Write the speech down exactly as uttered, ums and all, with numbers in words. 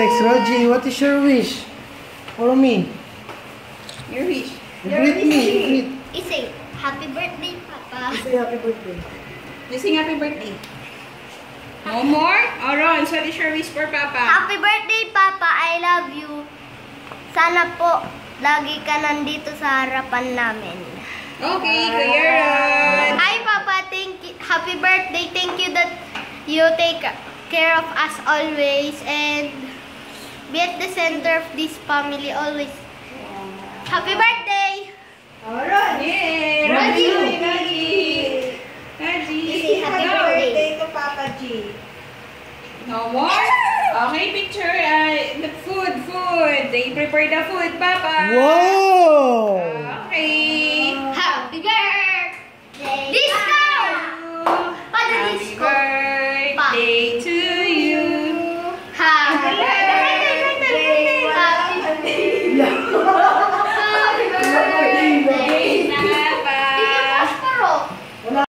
next, Rogie. What is your wish? For me. Your wish. Greet me. Greet. You say, happy birthday, Papa. Say happy birthday. You sing happy birthday. No more? Oh, Ron, what is your wish for Papa? Happy birthday, Papa. I love you. Sana po, lagi ka nandito sa harapan namin. Okay, Kuya Ron. Hi, Papa. Thank you. Happy birthday. Thank you that you take care of us always and be at the center of this family always. Happy birthday! Alright! Yay! Raji! Raji! Raji! Happy birthday to Papa G. No more? Okay, picture. Uh, the food, food. They prepare the food, Papa. Wow! Okay.